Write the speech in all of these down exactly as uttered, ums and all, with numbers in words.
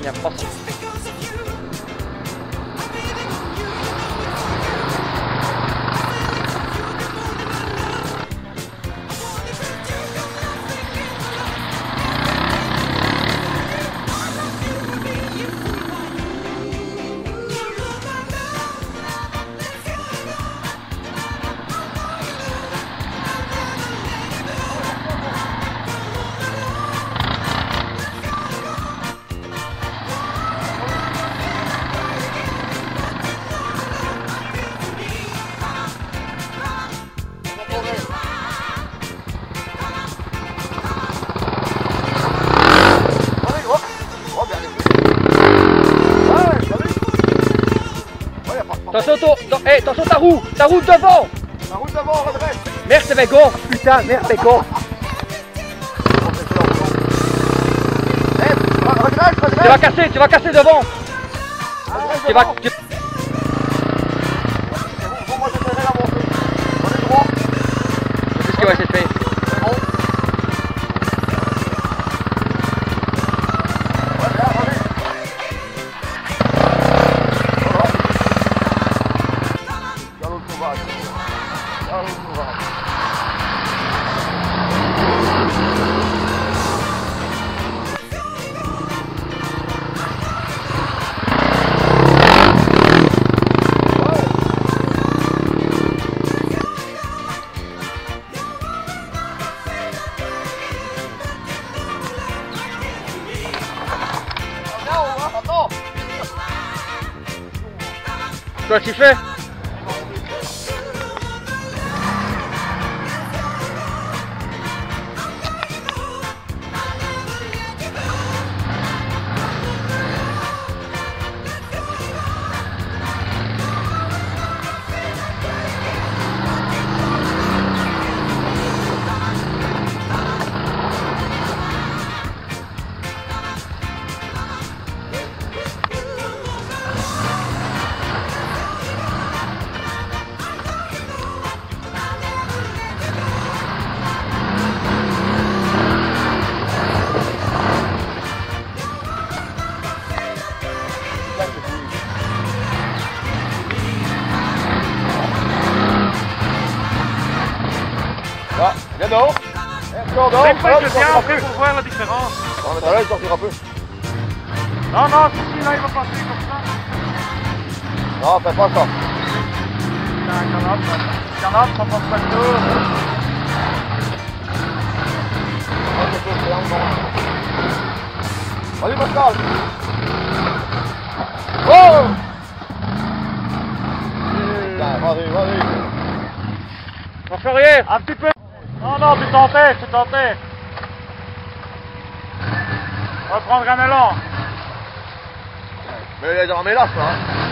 bien français. Attention, hey, attention ta roue, ta roue devant. La roue devant, redresse. Merde, c'est mes gonfles, putain, merde, c'est gonfles. Redresse, redresse. Tu vas casser, tu vas casser devant. Tu vas... Tu... Bon, moi j'essaierai la montée. On est droit. C'est ce qui va essayer de faire. C'est bon. Ouais, bien, allez. Galop sauvage. Galop sauvage. Quoi tu fais? Là, viens dehors. Encore dehors. C'est pas que je viens après pour voir la différence. On va mettre là, il sortira un peu. Non, non, si, si, là, il va passer comme ça. Non, fais pas ça. Il y a un canard, ça canard, ça passe pas le tour. Vas-y, Pascal. Oh! Putain, vas-y, vas-y. On fait rien. Un petit peu. Non, non, tu tentais, tu tentais. On va prendre un élan. Mais il est dans mes lasses, là.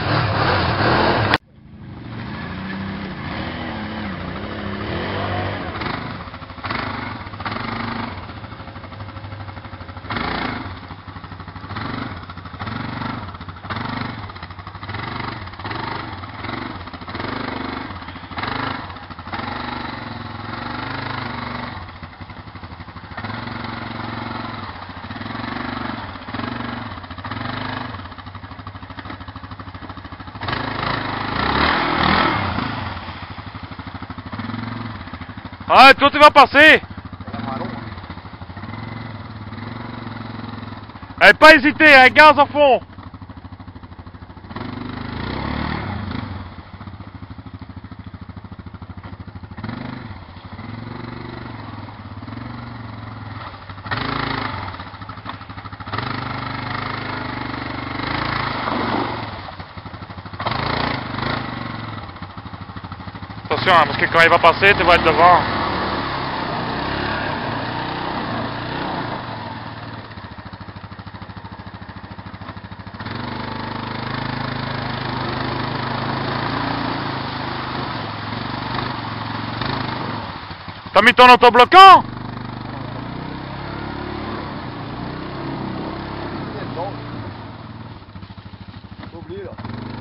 Ah, toi tu vas passer. Eh, pas hésiter, un gaz à fond. Attention, hein, parce que quand il va passer, tu vas être devant. T'as mis ton autobloquant? J'ai oublié, là.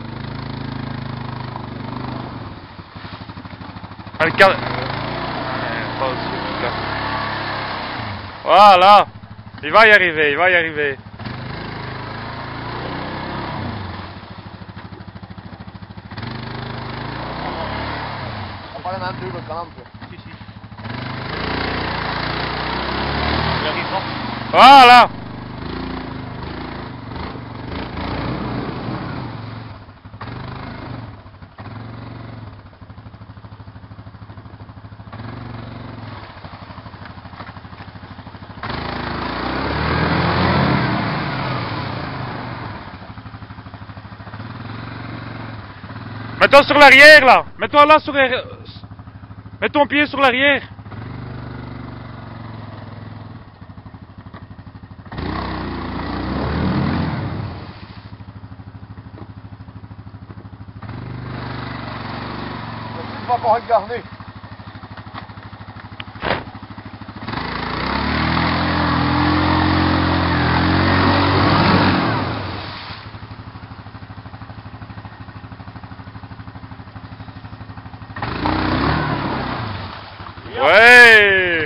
Ah, le cadre... Pas aussi, putain. Voilà. Il va y arriver, il va y arriver. pas la même tur kan inte. Si, si. Il arrive fort. Voilà. Mets-toi sur l'arrière là. Mets-toi là sur l'arrière. Mets ton pied sur l'arrière. Tu vas pas regarder. Ouais.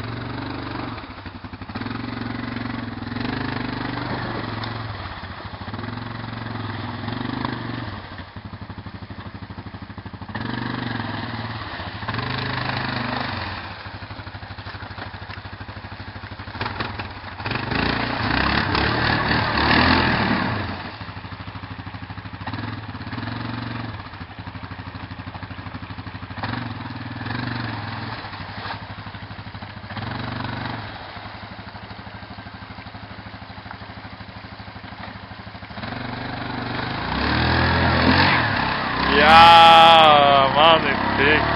Ja, magnifique.